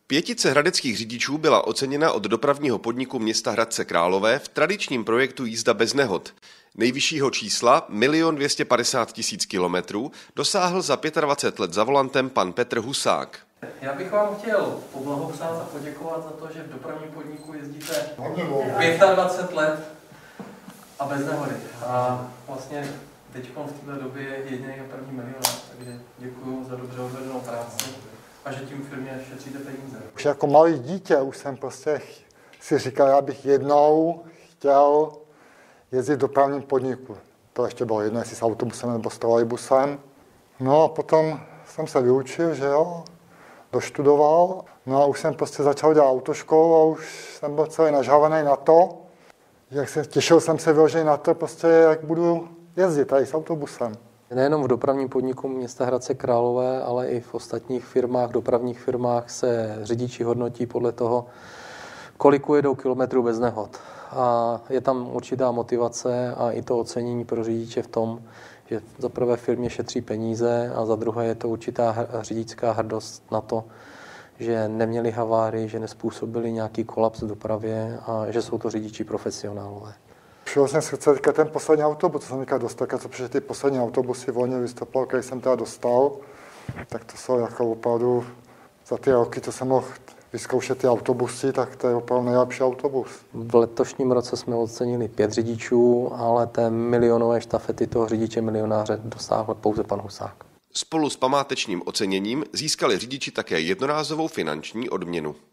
Pětice hradeckých řidičů byla oceněna od dopravního podniku města Hradce Králové v tradičním projektu Jízda bez nehod. Nejvyššího čísla, 1 250 000 kilometrů, dosáhl za 25 let za volantem pan Petr Husák. Já bych vám chtěl poblahopřát a poděkovat za to, že v dopravním podniku jezdíte 25 let a bez nehody. A vlastně teď v této době je jediný a první milionář, takže děkuji za dobře odvedenou práci a že tím firmě šetříte peníze. Už jako malý dítě už jsem prostě si říkal, já bych jednou chtěl jezdit v dopravním podniku. To ještě bylo jedno, jestli s autobusem nebo s trolejbusem. No a potom jsem se vyučil, že jo, doštudoval. No a už jsem prostě začal dělat autoškolu a už jsem byl celý nažávaný na to, těšil jsem se vyloženě na to, prostě, jak budu jezdit tady s autobusem. Nejenom v dopravním podniku města Hradce Králové, ale i v ostatních firmách, dopravních firmách se řidiči hodnotí podle toho, kolik ujedou kilometrů bez nehod. A je tam určitá motivace a i to ocenění pro řidiče v tom, že za prvé firmě šetří peníze a za druhé je to určitá řidičská hrdost na to, že neměli havárii, že nespůsobili nějaký kolaps v dopravě a že jsou to řidiči profesionálové. Přišel jsem si teďka ten poslední autobus, co jsem teďka dostal, co přišel ty poslední autobusy volně vystoupil, který jsem teda dostal, tak to jsou jako opravdu za ty roky, co jsem mohl vyzkoušet ty autobusy, tak to je opravdu nejlepší autobus. V letošním roce jsme ocenili 5 řidičů, ale té milionové štafety toho řidiče milionáře dosáhl pouze pan Husák. Spolu s památečním oceněním získali řidiči také jednorázovou finanční odměnu.